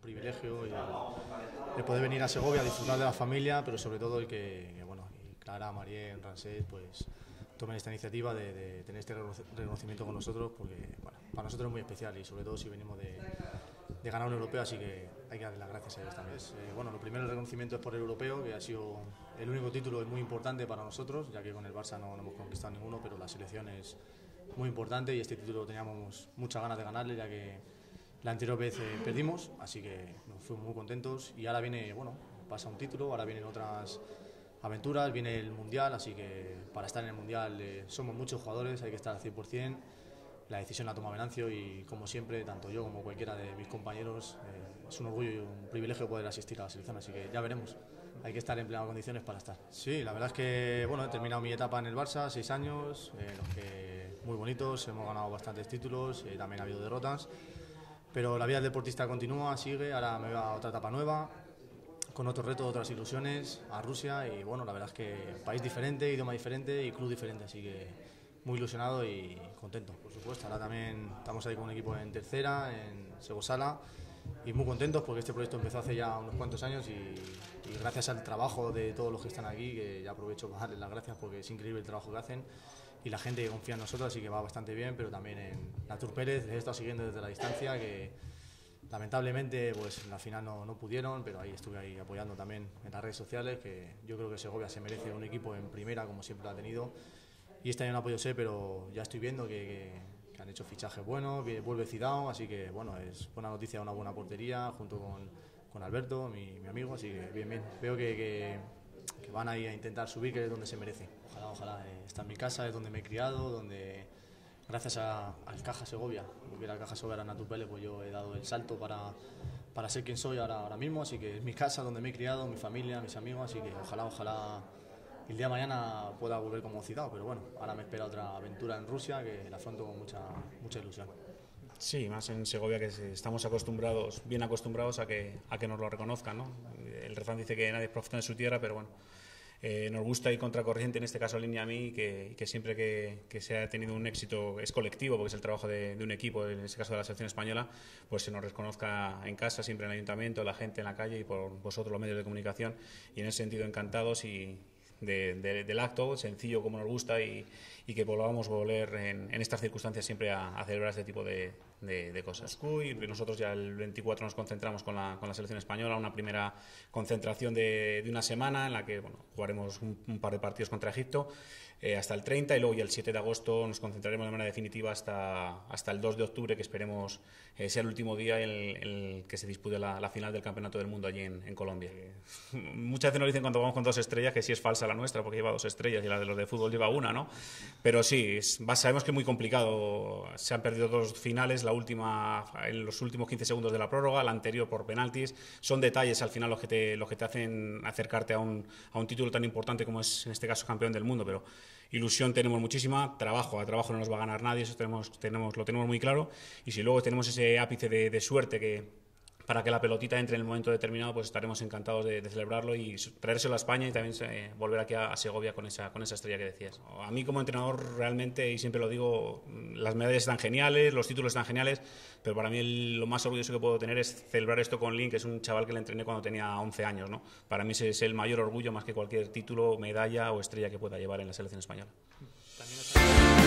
privilegio el poder venir a Segovia a disfrutar de la familia, pero sobre todo el que bueno, y Clara, Marién, Ranset, pues tomen esta iniciativa de tener este reconocimiento con nosotros, porque bueno, para nosotros es muy especial y sobre todo si venimos de ganar un europeo, así que hay que darle las gracias a ellos también. Bueno, lo primero, el reconocimiento es por el europeo, que ha sido el único título, es muy importante para nosotros, ya que con el Barça no hemos conquistado ninguno, pero la selección es muy importante y este título teníamos muchas ganas de ganarle, ya que la anterior vez perdimos, así que nos fuimos muy contentos y ahora viene, bueno, pasa un título, ahora vienen otras aventuras, viene el Mundial, así que para estar en el Mundial somos muchos jugadores, hay que estar al 100%, la decisión la toma Venancio y como siempre, tanto yo como cualquiera de mis compañeros, es un orgullo y un privilegio poder asistir a la selección, así que ya veremos, hay que estar en plenas condiciones para estar. Sí, la verdad es que bueno, he terminado mi etapa en el Barça, 6 años, los que muy bonitos, hemos ganado bastantes títulos, también ha habido derrotas, pero la vida del deportista continúa, sigue, ahora me voy a otra etapa nueva, con otros retos, otras ilusiones, a Rusia y bueno, la verdad es que país diferente, idioma diferente y club diferente, así que muy ilusionado y contento, por supuesto. Ahora también estamos ahí con un equipo en tercera, en Segosala, y muy contentos porque este proyecto empezó hace ya unos cuantos años y gracias al trabajo de todos los que están aquí, que ya aprovecho para darles las gracias porque es increíble el trabajo que hacen y la gente que confía en nosotros, así que va bastante bien, pero también en Natur Pérez, les he estado siguiendo desde la distancia, que lamentablemente pues en la final no pudieron, pero ahí estuve ahí apoyando también en las redes sociales, que yo creo que Segovia se merece un equipo en primera como siempre lo ha tenido y este año no ha podido ser, pero ya estoy viendo que han hecho fichajes buenos, que vuelve Zidane, así que bueno, es buena noticia, una buena portería junto con Alberto, mi amigo, así que bien, veo que van ahí a intentar subir, que es donde se merece. Ojalá, está en mi casa, es donde me he criado, donde gracias al Caja Segovia, porque la Caja Segovia era Natur Pérez, pues yo he dado el salto para ser quien soy ahora mismo, así que es mi casa donde me he criado, mi familia, mis amigos, así que ojalá el día de mañana pueda volver como Zidane, pero bueno, ahora me espera otra aventura en Rusia que la afronto con mucha ilusión. Sí, más en Segovia, que estamos bien acostumbrados a que nos lo reconozcan, ¿no? El refrán dice que nadie es profeta en su tierra, pero bueno, nos gusta ir contracorriente, en este caso línea a mí, que siempre que se ha tenido un éxito, es colectivo, porque es el trabajo de un equipo, en este caso de la selección española, pues se nos reconozca en casa, siempre en el ayuntamiento, la gente en la calle y por vosotros los medios de comunicación, y en ese sentido encantados del acto, sencillo como nos gusta y que volvamos a volver en estas circunstancias siempre a celebrar este tipo de cosas. Y nosotros ya el 24 nos concentramos con la selección española, una primera concentración de una semana en la que bueno, jugaremos un par de partidos contra Egipto hasta el 30 y luego ya el 7 de agosto nos concentraremos de manera definitiva hasta el 2 de octubre, que esperemos sea el último día en el que se dispute la final del Campeonato del Mundo allí en Colombia. Muchas veces nos dicen cuando vamos con 2 estrellas que sí es falsa la nuestra porque lleva 2 estrellas y la de los de fútbol lleva una, ¿no? Pero sí, sabemos que es muy complicado. Se han perdido 2 finales, la última en los últimos 15 segundos de la prórroga, la anterior por penaltis. Son detalles al final los que te hacen acercarte a un título tan importante como es en este caso campeón del mundo, pero ilusión tenemos muchísima, a trabajo no nos va a ganar nadie, eso lo tenemos muy claro, y si luego tenemos ese ápice de suerte para que la pelotita entre en el momento determinado, pues estaremos encantados de celebrarlo y traérselo a España y también volver aquí a Segovia con esa estrella que decías. A mí como entrenador realmente, y siempre lo digo, las medallas están geniales, los títulos están geniales, pero para mí lo más orgulloso que puedo tener es celebrar esto con Lin, que es un chaval que le entrené cuando tenía 11 años, ¿no? Para mí ese es el mayor orgullo más que cualquier título, medalla o estrella que pueda llevar en la selección española.